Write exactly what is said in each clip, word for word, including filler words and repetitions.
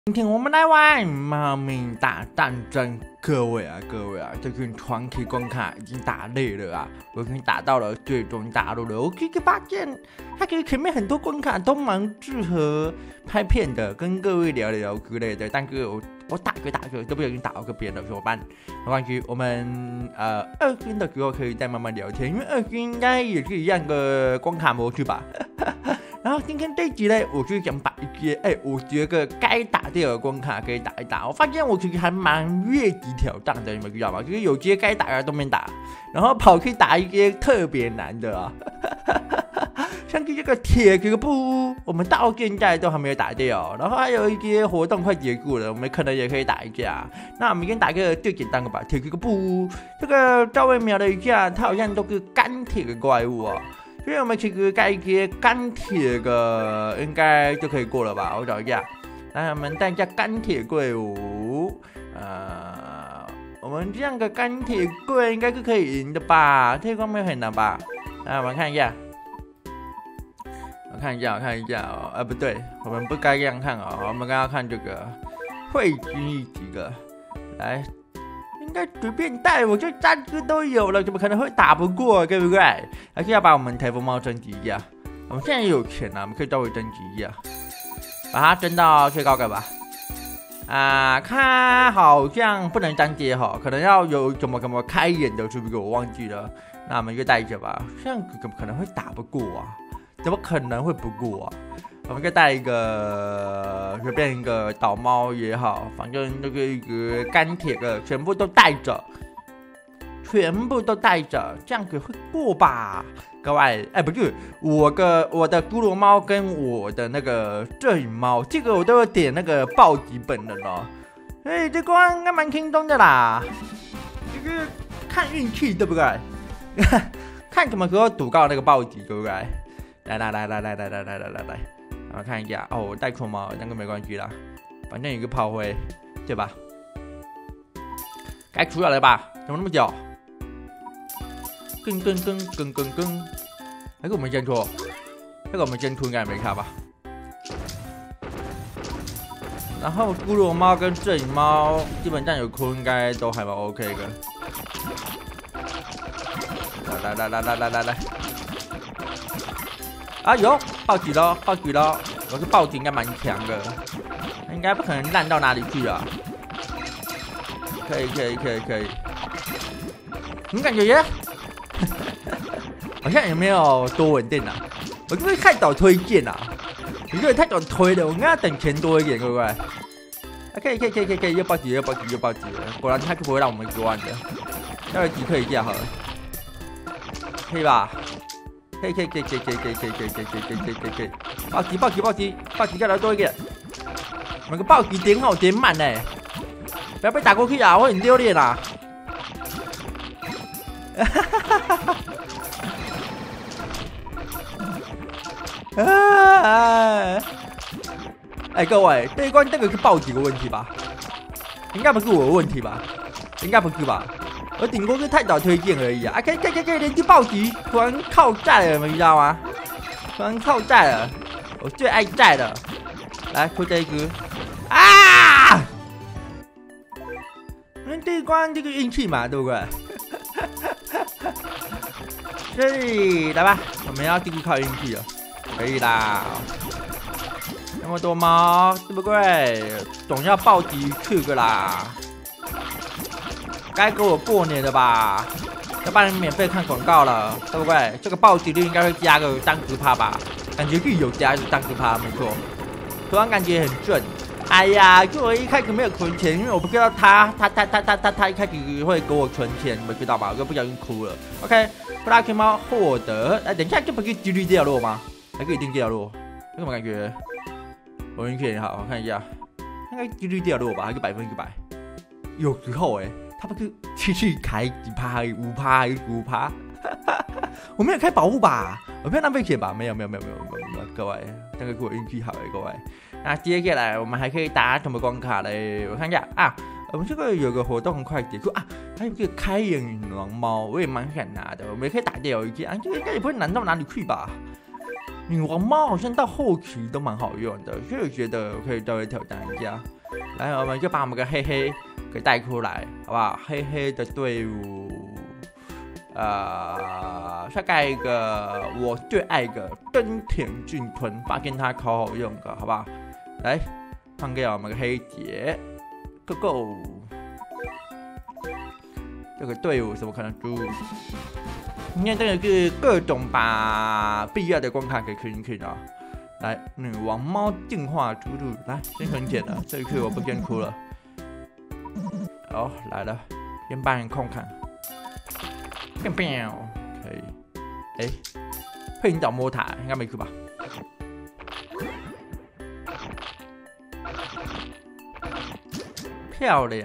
今天我们来玩猫咪大战争，各位啊，各位啊，这个传奇关卡已经打累了啊，我已经打到了最终大陆了。我可以发现，它其实前面很多关卡都蛮适合拍片的，跟各位聊聊之类的。但是我我打个打个都不小心打到个别人了，怎么办？没关系，我们呃二军的时候可以再慢慢聊天，因为二军应该也是一样的关卡模式吧。然后今天这一集呢，我就想把一些哎，我觉得该打掉的关卡可以打一打。我发现我其实还蛮越级挑战的，你们知道吗？就是有些该打的都没打，然后跑去打一些特别难的啊。像这个铁格布，我们到现在都还没有打掉。然后还有一些活动快结束了，我们可能也可以打一下。那我们先打个最简单的吧，铁格布。这个稍微瞄了一下，它好像都是钢铁的怪物哦。所以我们其实盖一些钢铁的，应该就可以过了吧？我找一下，来，我们带一下钢铁怪物。呃，我们这样的钢铁怪应该是可以赢的吧？这关没有很难吧？来，我们看一下，我看一下，我看一下哦。呃，不对，我们不该这样看哦。我们刚刚看这个会军一级的，来。应该随便带，我这三只都有了，怎么可能会打不过，对不对？还是要把我们台风猫升级一下。我们现在也有钱啊，我们可以稍微升级一下，把它升到最高个吧。啊，它好像不能单接哈，可能要有怎么怎么开眼的，是不是？我忘记了。那我们就带着吧，这样怎么可能会打不过啊？怎么可能会不过啊？我们可以带一个随便一个岛猫也好，反正那个一个钢铁的全部都带着，全部都带着，这样子会过吧？各位，哎，不是我的我的骷髅猫跟我的那个摄影猫，这个我都有点那个暴击本的了，所以这关应该蛮轻松的啦，就是看运气，对不对？看什么时候赌到那个暴击，对不对？来来来来来来来来来来来。我看一下哦，我带错猫，那个没关系啦，反正有个炮灰，对吧？该出来了吧？怎么那么久？跟跟跟跟跟跟，还是我们先出？这个我们先出应该没差吧？然后骷髅猫跟摄影猫基本上有出，应该都还蛮 OK 的。来来来来来来来！啊有暴击咯，暴击咯！我是暴击应该蛮强的，应该不可能烂到哪里去啊！可以可以可以可以，你感觉耶？好像也没有多稳定啊，我是不是太早推荐啊？我觉得太早推了，我应该要等钱多一点，对不对？啊，可以可以可以可以可以，又暴击又暴击又暴击了，果然他就不会让我们一万的，要击退一下好了，可以吧？可以可以可以可以可以可以可以可以可以可以可以可以可以可以，暴击暴击暴击暴击再来多一点，那个暴击点好点满呢，不要被打过去啊，会很丢脸啊！哎，各位，这一关这个是暴击的问题吧？应该不是我的问题吧？应该不是吧？我顶多是太早推荐而已啊！啊，可以可以可以可以连续暴击，突然靠债了，你知道吗？突然靠债了，我最爱债了。来，出这一只啊！那这一关这个运气嘛，对不对？所以来吧，我们要继续靠运气了，可以啦。那么多猫，对不对？总要暴击去个啦。该给我过年的吧，要不然免费看广告了，对不对？这个暴击率应该会加个三十趴吧，感觉是有加三十趴，没错。突然感觉很正。哎呀，就我一开始没有存钱，因为我不知道他他他他他他他一开始会给我存钱，你们知道吧？我就不小心哭了。OK， 布拉克猫获得，哎，等一下这不是几率掉落吗？还可以定掉落，这怎么感觉？我运气很好，我看一下，应该几率掉落吧？还是百分之百？有时候哎、欸。他不是去去开几趴还是五趴还是五趴？我没有开保护吧？我没有浪费钱吧？没有没有没有没有没有没有，各位，那个是我运气好哎，各位。那接下来我们还可以打什么关卡嘞？我看一下啊，我们这个有个活动很快结束啊，还有个开眼狼猫，我也蛮想拿的，我们也可以打掉一件啊，这个应该也不会难到哪里去吧？ 女王猫好像到后期都蛮好用的，所以我觉得可以稍微挑战一下。来，我们就把我们的黑黑给带出来，好不好？黑黑的队伍，呃，再盖一个我最爱的登田俊坤，发现他超好用的，好不好？来，换给我们的黑姐 ，Go Go！ 这个队伍怎么可能输？今天真的是各种把必要的关卡给清清啊！来，女王猫进化出入，来，先很简了，这一次我不先哭了。哦，来了，先帮人控看，变变，可以。哎，会引导魔塔，应该没哭吧？漂亮。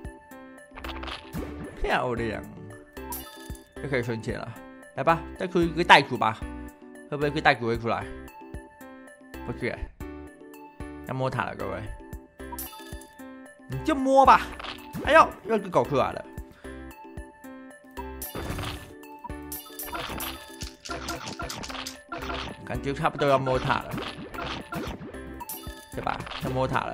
漂亮，就可以存钱了。来吧，再出一个袋鼠吧，会不会个袋鼠会出来？不是，要摸塔了，各位，你就摸吧。哎呦，又个狗出来了，感觉差不多要摸塔了，对吧？要摸塔了。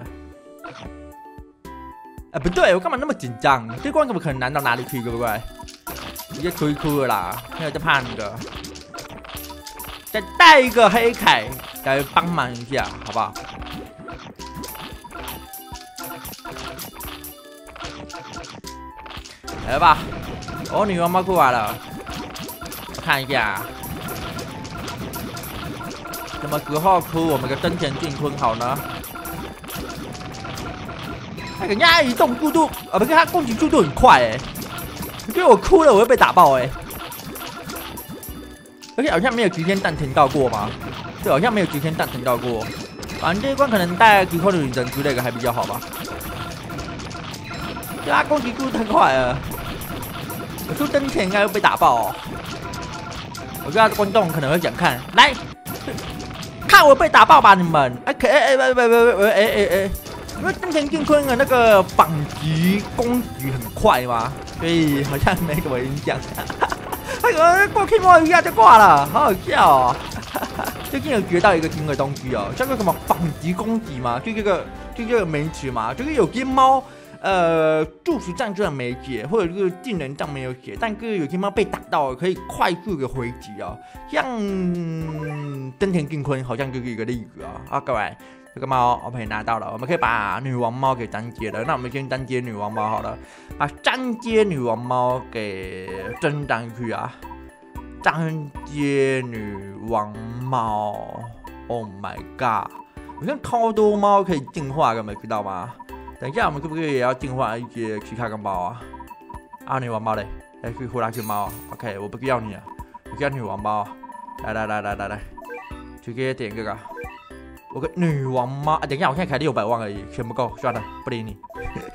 哎、欸，不对，我干嘛那么紧张？这关怎么可能难到哪里去，对不对？直接哭一哭了啦，没有在怕那个。再带一个黑凯来帮忙一下，好不好？来吧，哦，女王猫过来了，我看一下，什么时候出我们的登田俊坤好呢？人家移动速度啊，不是他攻击速度很快哎、欸，我觉得我哭了我会被打爆哎、欸，而且好像没有极限暂停到过吗？对，好像没有极限暂停到过。反正这一关可能带极控女人之类的还比较好吧。对他攻击速度太快了，我出登前应该会被打爆哦。我觉得观众可能会想看，来看我被打爆吧你们！哎，可哎哎喂喂喂喂哎哎哎。因为登田俊坤的那个反击攻击很快嘛，所以好像没什么影响。那个过 K 摸一下就挂了，好好笑哦！最近有学到一个新的东西哦，叫做什么反击攻击嘛，就这个就这个名词嘛，就是有些猫呃助食战这没写，或者是技能上没有写，但是有些猫被打到可以快速的回击哦，像登田俊坤好像就是一个例子啊、哦，啊各位。这个猫我们拿到了，我们可以把女王猫给单接了。那我们先单接女王猫好了，把单接女王猫给升上去啊！单接女王猫 ，Oh my god！ 好像超多猫可以进化的，没知道吗？等一下我们可不可以也要进化一些其他的猫啊？啊，女王猫嘞，来去呼啦去猫 ，OK， 我不要你了，我要女王猫。来来来来来来，直接点这个。我个女王猫、啊，等一下，我现在才六百万而已，钱不够，算了，不理你。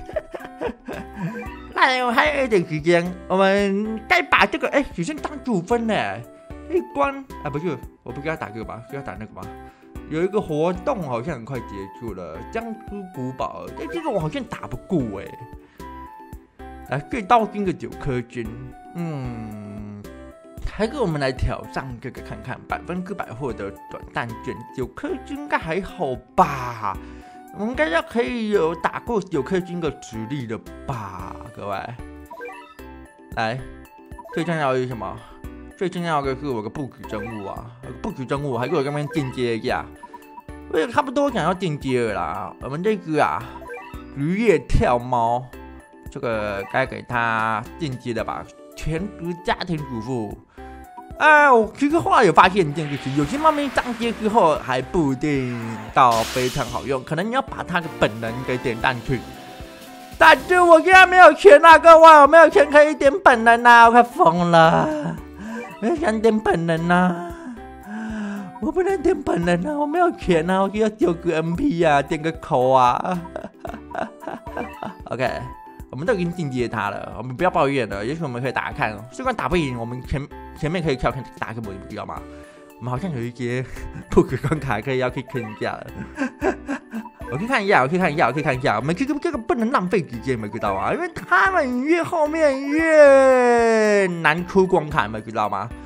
那还有一点时间，我们该把这个哎，只剩当主分呢。一关啊，不是，我不给他打这个吧，给他打那个吧。有一个活动好像很快结束了，江苏古堡，但这个我好像打不过哎。来，最刀金的九颗金，嗯。还是我们来挑战这个看看，百分之百获得短弹卷，九颗金应该还好吧？我们应该要可以有打过九颗金的实力的吧，各位。来，最重要的是什么？最重要的是我的布局真物啊，布局真物还给我这边进阶一下，我也差不多想要进阶了啦。我们这个啊，渔业跳猫，这个该给他进阶的吧？全职家庭主妇。哎，我其实后来有发现一件事情，有些猫咪上街之后还不一定到非常好用，可能你要把它的本能给点上去。但是我现在没有钱啊，各位，我没有钱可以点本能啊，我快疯了，我想点本能啊，我不能点本能啊，我没有钱啊，我需要九个 M P 啊，点个口啊。OK。我们都已经进阶他了，我们不要抱怨了。也许我们可以打看，虽然打不赢，我们前前面可以跳看打个模，你知道吗？我们好像有一些不可关卡可以要去坑一下了。我可以看一下，我可以看一下，我可以看一下。我们这个这个不能浪费时间，你们知道吗？因为他们越后面越难出关卡，你们知道吗？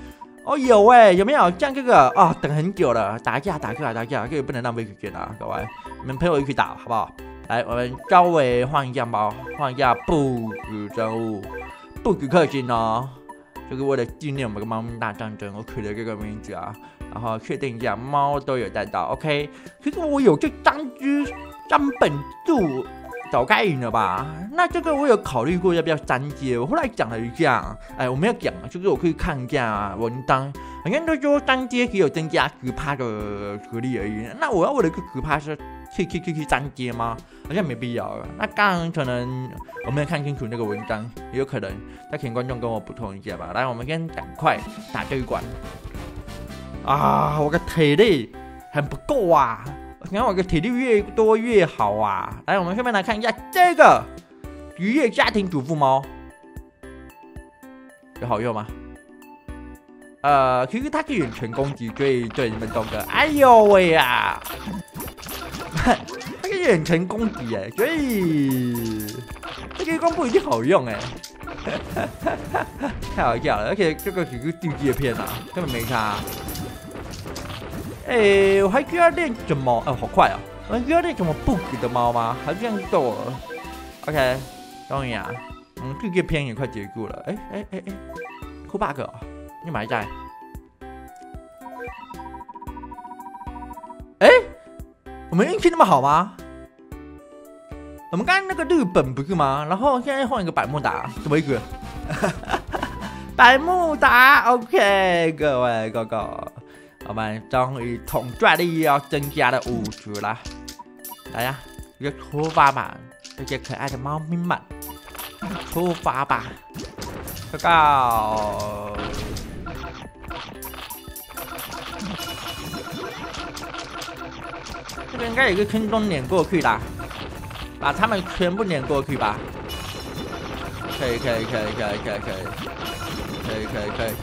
哦，有哎，有没有？像这个啊，等很久了，打架打架打架，这个不能浪费时间啊，各位，你们陪我一起打好不好？来，我们稍微换一下包，换一下布局任务，布局氪金哦。这个为了纪念我们的猫咪大战争，我取了这个名字啊。然后确定一下，猫都有带到 ，OK。可是我有这张只张本柱。早该赢了吧？那这个我有考虑过要不要删节，我后来讲了一下，哎，我没有讲，就是我可以看一下文章，好像都说删节只有增加十趴的实力而已。那我要为了个十趴是去去去去删节吗？好像没必要了。那刚刚可能我没有看清楚那个文章，也有可能，再请观众跟我补充一下吧。来，我们先赶快打这一关。啊，我的体力很不够啊！你看我的体力越多越好啊！来，我们下面来看一下这个渔业家庭主妇猫，有好用吗？呃，其实它是远程攻击，所以对你们懂的。哎呦喂呀，它是远程攻击哎，所以这个光不一定好用哎，太好笑了！而且这个只是地界片啊，根本没差。哎、欸，我还需要练什么？哦，好快哦！我还需要练什么不给的猫吗？好像够了。OK， 终于啊，嗯，这个片也快结束了。哎哎哎哎，酷 bug 哦，你埋在？哎、欸，我们运气那么好吗？我们刚刚那个日本不是吗？然后现在换一个百慕达，什么意思？百慕达 ，OK， 各位哥哥。我们终于统帅力要增加了五十了，来呀，一个出发吧，这些可爱的猫咪们，出发吧 ，Go go！ 这个应该有一个坑洞碾过去啦，把他们全部碾过去吧。可以可以可以可以可以可以可以可以可以。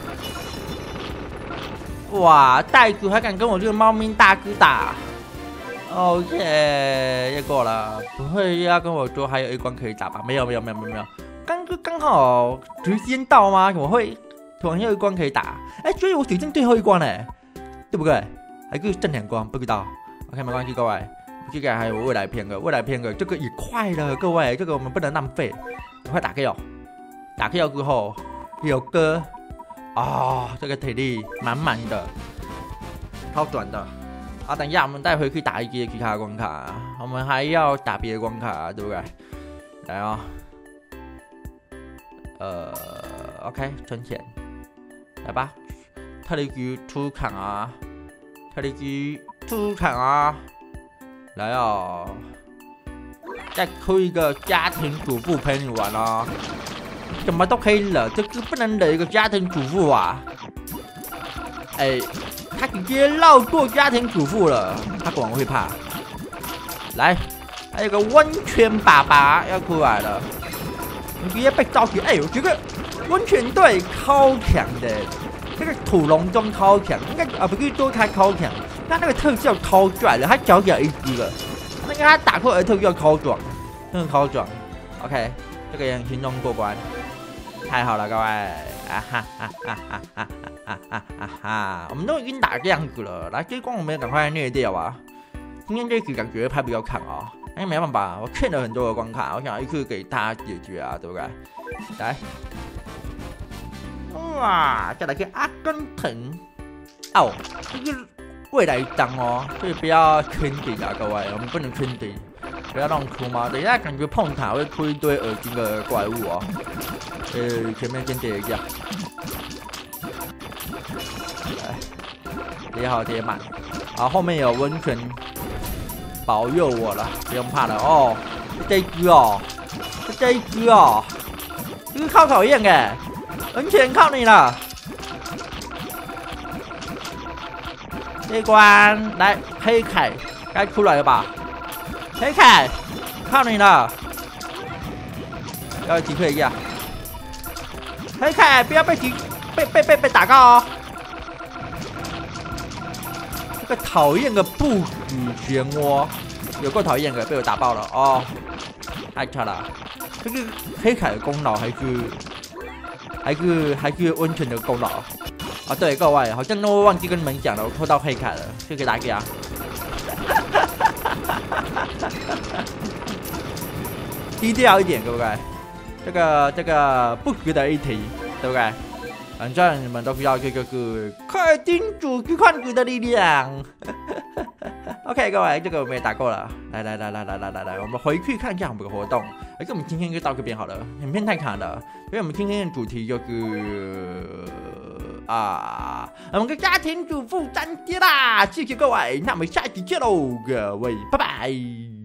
哇，袋主还敢跟我这个猫咪大哥打 ？OK， 也过了，不会要跟我说还有一关可以打吧？没有没有没有没有没有，刚刚好时间到吗？怎么会突然又一关可以打？哎，所以我只剩最后一关嘞，对不对？还是剩两关，不知道。OK， 没关系，各位，这个还有未来片个，未来片个，这个也快了，各位，这个我们不能浪费，赶快打 K 哦，打 K 之后有歌。哦，这个体力满满的，超短的啊！等一下，我们带回去打一些其他关卡，我们还要打别的关卡，对不对？来哦，呃 ，OK， 存钱，来吧，特力局出场啊！特力局出场啊！来哦，再出一个家庭主妇陪你玩哦。什么都可以惹，这个不能惹一个家庭主妇啊！哎、欸，他直接绕过家庭主妇了，他果然会怕。来，还有个温泉爸爸要出来了，你直接被召集。哎、欸，我觉得温泉队超强的，这个土龙中超强，应该啊不是说他超强，他那个特效超帅的，他小小一只了，那个他打过来的特效超爽，真的超爽。OK， 这个也很轻松过关。太好了，各位！啊哈哈哈哈哈哈哈哈哈！我们都已经打这样子了，来这一关我们要赶快虐掉啊！今天这局感觉拍比较长哦，哎没办法，我欠了很多的关卡，我想一次给大家解决啊，对不对？来，哇，再来个阿根廷，哦，这个未来一张哦，所以不要圈底啊，各位，我们不能圈底。不要乱出嘛，等一下感觉碰塔会出一堆恶心的怪物哦。呃，前面先叠一下，叠好叠满，好，后面有温泉保佑我了，不用怕了哦。这一只哦，这一只哦，这个靠考验哎，温泉靠你了。这一关来黑凯该出来了吧？黑凯，靠你了！要击退一下。黑凯，不要被击，被被被被打到哦！这个讨厌的不许漩涡，有够讨厌的，被我打爆了哦！太惨了，这个黑凯的功劳还是还是还是温泉的功劳啊，对，各位，好像都忘记跟你们讲了，我抽到黑卡了，谢谢大家。低调一点，各位，这个这个不值得一提，对不对？反正你们都需要这个是氪金主巨矿主的力量。OK， 各位，这个我们也打过了，来来来来来来来来，我们回去看一下我们的活动。而且我们今天就到这边好了，影片太长了，所以我们今天的主题就是啊，我们的家庭主妇干爹啦！谢谢各位，那我们下期见喽，各位，拜拜。